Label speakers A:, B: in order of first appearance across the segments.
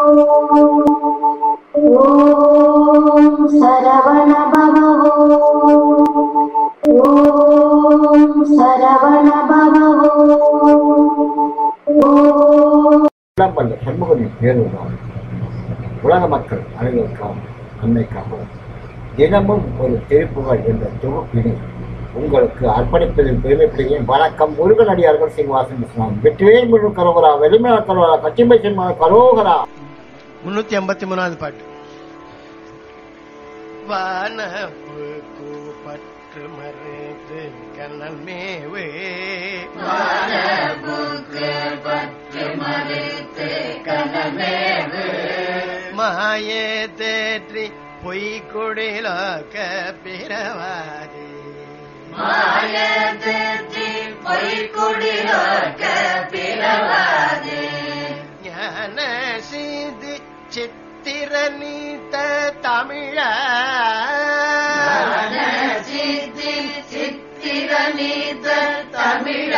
A: ஓம் சரவண பவ ஓம் சரவண பவ
B: சண்முகனின் பேருதான் உலக மக்கள் அனைவருக்காகவும் நன்மைக்காகவும் தினமும் ஒரு திருப்புகழ் என்ற தொகுப்பினை உங்களுக்கு அர்ப்பணிப்பதில் பெருமைப்படுகிறேன். வணக்கம். முருகன் அடியார்கள் சீனிவாசன் விஸ்வநாதன். வெற்றிவேல் முருகன் கரோகரா, வெளிமலா கரோகரா, கச்சிம்பை சின்மா கரோகரா.
C: 353வது பாட்டு. வானப்பு பற்று மறைத்து கண்ணல் மேவே,
D: வானப்புக்கு பற்று மறைத்து கண்ணல் மேவே,
C: மாயே தேற்றி பொய்க்குடிலாக்க பிறவாதே,
D: மாயே தேற்றி பொய்க்குடிலாக்க பிறவாதே,
C: ஞான சிதி சித்திர நீத்த தமிழ,
D: ஞான சித்தி சித்திர நீத்த தமிழ,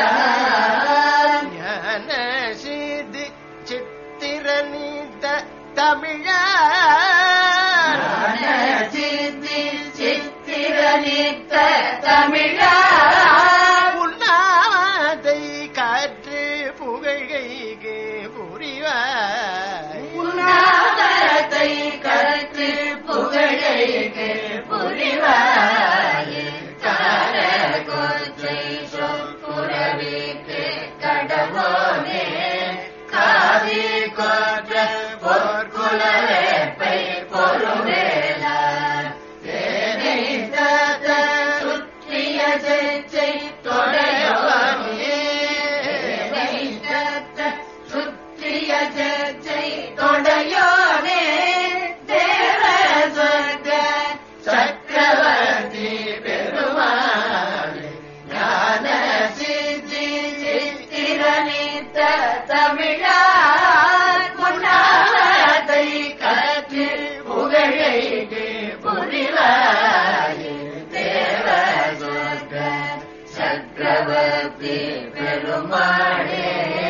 C: ஞான சிதி சித்திர நீத்த தமிழ,
D: ஞான சித்தி சித்திர நீத்த தமிழ,
C: உன்னாதை காற்று புகழ்கைக்கு புரிவாய்,
D: உன்னாதத்தை கருத்து புகழைக்கு புரிவாயே, கார கொச்சை சொற்குறவிக்கு கடவோனே, காதி கொற்ற பொற்குல வேப்பை பொருளேலா, தேனை தத்த சுற்றிய செச்சை தொடையோனே, தேனை தத்த சுற்றிய செச்சை தொடையோனே, தேவ சொர்க்க சக்கரவர்த்தி பெருமாளே, ஞான சித்தி சித்திர நீத்த தமிழார், முன்னாதை கற்று புகழைக்கு புரிவாயே, தேவ சொர்க்க சக்கரவர்த்தி பெருமாளே.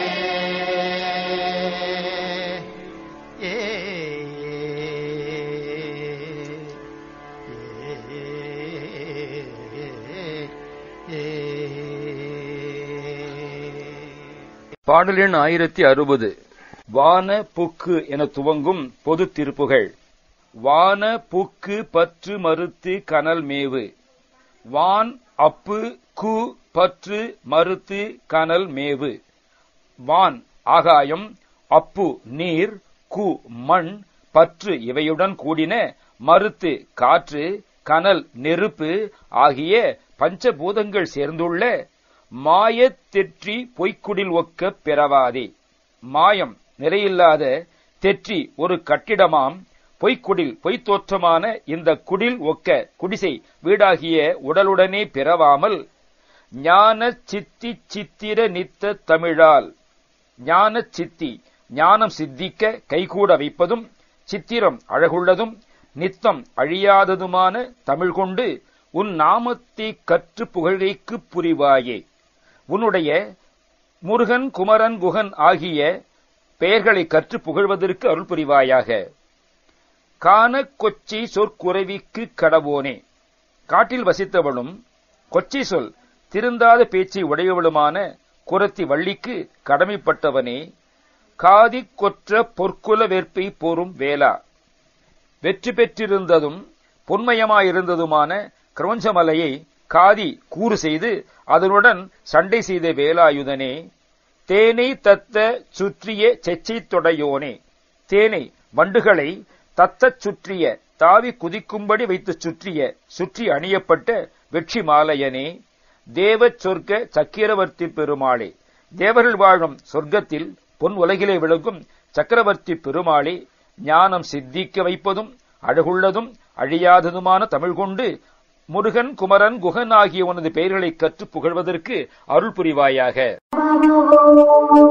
E: பாடல் எண் 1060. வான புக்கு என துவங்கும் பொது திருப்புகழ். வான புக்கு பற்று மறுத்து கனல் மேவு, வான் அப்பு கு பற்று மறுத்து கனல் மேவு. வான் ஆகாயம், அப்பு நீர், கு மண், பற்று இவையுடன் கூடின மறுத்து காற்று, கனல் நெருப்பு ஆகிய பஞ்சபூதங்கள் சேர்ந்துள்ள மாயத் தெற்றி பொய்க்குடில் ஒக்க பெறவாதே. மாயம் நிறையில்லாத தெற்றி ஒரு கட்டிடமாம் பொய்க்குடில் பொய்த்தோற்றமான இந்த குடில் ஒக்க குடிசை வீடாகிய உடலுடனே பிறவாமல், ஞான சித்தி சித்திர நித்த தமிழால், ஞான சித்தி ஞானம் சித்திக்க கைகூட வைப்பதும், சித்திரம் அழகுள்ளதும், நித்தம் அழியாததுமான தமிழ் கொண்டு உன் நாமத்தை கற்று புகழைக்கு புரிவாயே. உன்னுடைய முருகன் குமரன் குகன் ஆகிய பெயர்களை கற்று புகழ்வதற்கு அருள் புரிவாயாக. கான கொச்சை சொற்குறவிக்கு கடவோனே. காட்டில் வசித்தவளும் கொச்சை சொல் திருந்தாத பேச்சை உடையவளுமான குரத்தி வள்ளிக்கு கடமைப்பட்டவனே, காதி கொற்ற பொற்குல வேற்பை போரும் வேளா. வெற்றி பெற்றிருந்ததும் பொன்மயமாயிருந்ததுமான கிரௌஞ்சமலையை காதி கூறு செய்து அதனுடன் சண்டை செய்த வேலாயுதனே, தேனை தத்த சுற்றிய செச்சை தொடையோனே. தேனை வண்டுகளை தத்தச் சுற்றிய தாவி குதிக்கும்படி வைத்து சுற்றி அணியப்பட்ட வெற்றி மாலையனே, தேவ சொர்க்க சக்கரவர்த்தி பெருமாளே. தேவர்கள் வாழும் சொர்க்கத்தில் பொன் உலகிலே விளங்கும் சக்கரவர்த்தி பெருமாளே, ஞானம் சித்திக்க வைப்பதும் அழகுள்ளதும் அழியாததுமான தமிழ் கொண்டு முருகன் குமரன் குகன் ஆகிய உனது பெயர்களை கற்று புகழ்வதற்கு அருள் புரிவாயாக.